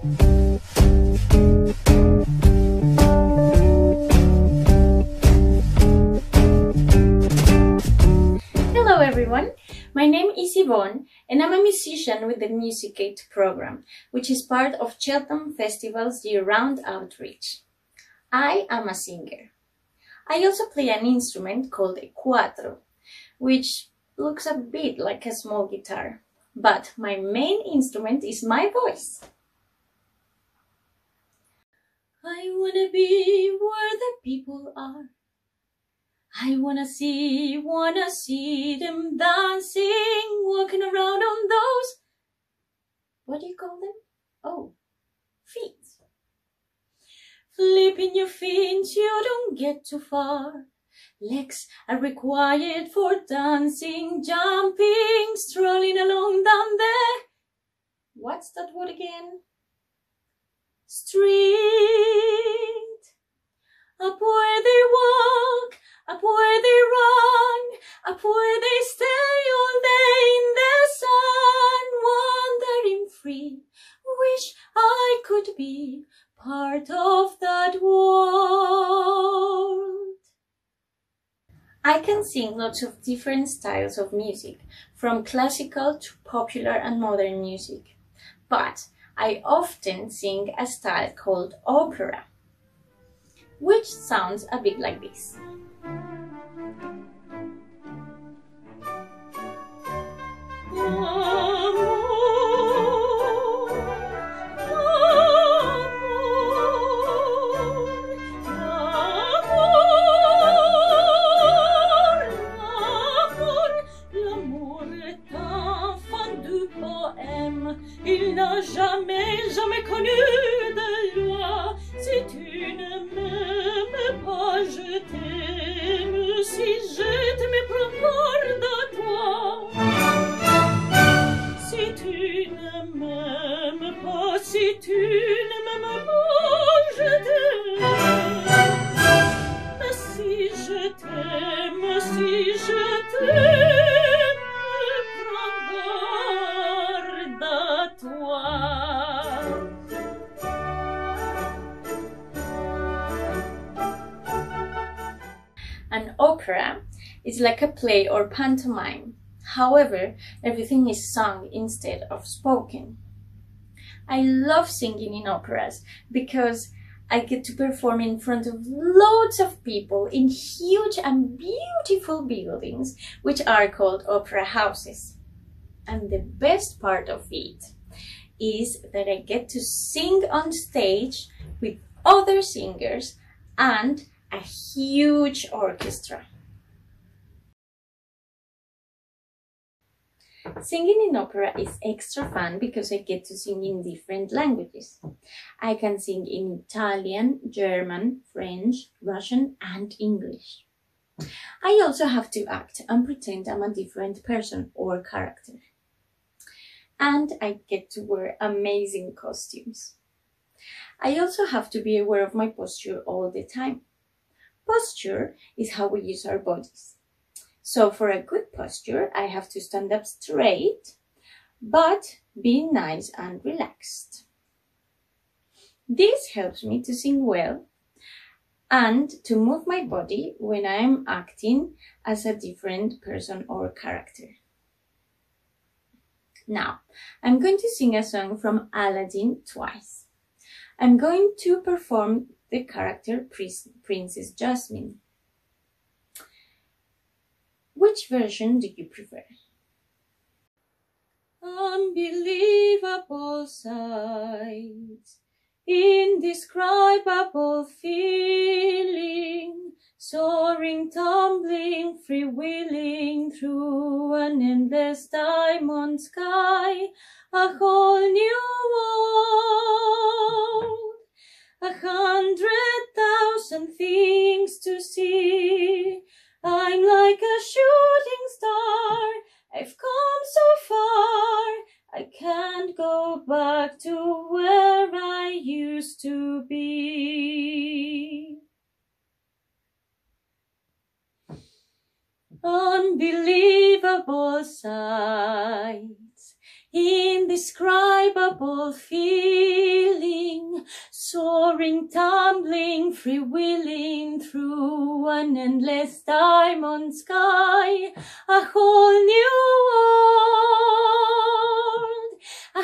Hello everyone, my name is Ivonne and I'm a musician with the Musicate program, which is part of Cheltenham Festivals year-round outreach. I am a singer. I also play an instrument called a cuatro, which looks a bit like a small guitar, but my main instrument is my voice. I wanna be where the people are. I wanna see them dancing, walking around on those, what do you call them? Oh, feet. Flipping your feet, you don't get too far. Legs are required for dancing, jumping, strolling along down there. What's that word again? Street. Up where they walk, up where they run, up where they stay all day in the sun, wandering free. Wish I could be part of that world. I can sing lots of different styles of music, from classical to popular and modern music. But I often sing a style called opera, which sounds a bit like this. Il n'a jamais connu de loi. Si tu ne m'aimes pas, je t'aime. Si je t'aime, prends garde à toi. Si tu ne m'aimes pas, si tu ne m'aimes pas, je t'aime. Si je t'aime, si je t'aime, prends garde à toi. An opera is like a play or pantomime. However, everything is sung instead of spoken. I love singing in operas because I get to perform in front of loads of people in huge and beautiful buildings, which are called opera houses. And the best part of it is that I get to sing on stage with other singers and a huge orchestra. Singing in opera is extra fun because I get to sing in different languages. I can sing in Italian, German, French, Russian, and English. I also have to act and pretend I'm a different person or character. And I get to wear amazing costumes. I also have to be aware of my posture all the time. Posture is how we use our bodies. So for a good posture, I have to stand up straight, but be nice and relaxed. This helps me to sing well and to move my body when I am acting as a different person or character. Now, I'm going to sing a song from Aladdin twice. I'm going to perform the character Princess Jasmine. Which version do you prefer? Unbelievable sights, indescribable feeling, soaring, tumbling, freewheeling through an endless diamond sky, a whole new world, 100,000 things to see. I'm like a shooting star, I've come so far, I can't go back to where I used to be. Unbelievable sights, indescribable feelings, Soaring, tumbling, freewheeling through an endless diamond sky, a whole new world,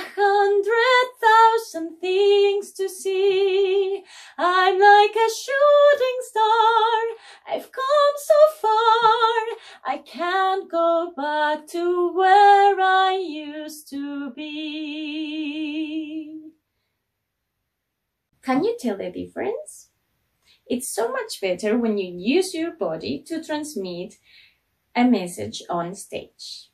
100,000 things to see. I'm like a shooting star, I've come so far, I can't go back to where I used to be. Can you tell the difference? It's so much better when you use your body to transmit a message on stage.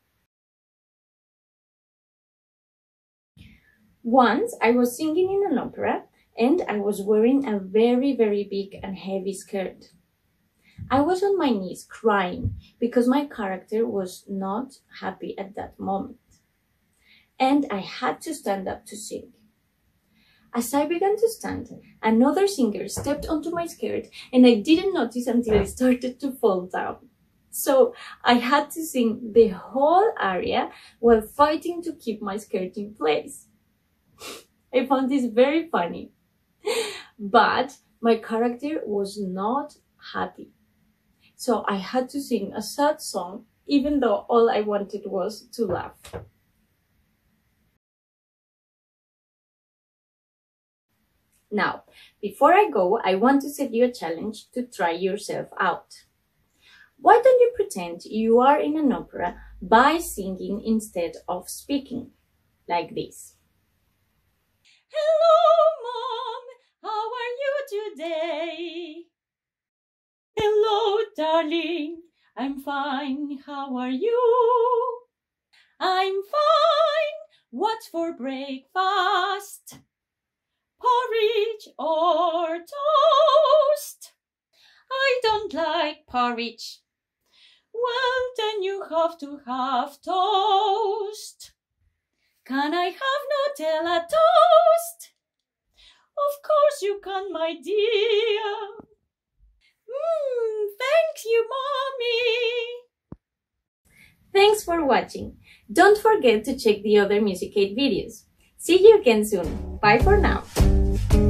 Once I was singing in an opera and I was wearing a very, very big and heavy skirt. I was on my knees crying because my character was not happy at that moment. And I had to stand up to sing. As I began to stand, another singer stepped onto my skirt and I didn't notice until it started to fall down. So I had to sing the whole aria while fighting to keep my skirt in place. I found this very funny, but my character was not happy. So I had to sing a sad song even though all I wanted was to laugh. Now, before I go, I want to set you a challenge to try yourself out. Why don't you pretend you are in an opera by singing instead of speaking, like this? Hello, Mom, how are you today? Hello, darling, I'm fine, how are you? I'm fine, what's for breakfast? Porridge or toast? I don't like porridge. Well, then you have to have toast. Can I have Nutella toast? Of course you can, my dear. Thank you, Mommy. Thanks for watching. Don't forget to check the other Musicate videos. See you again soon. Bye for now.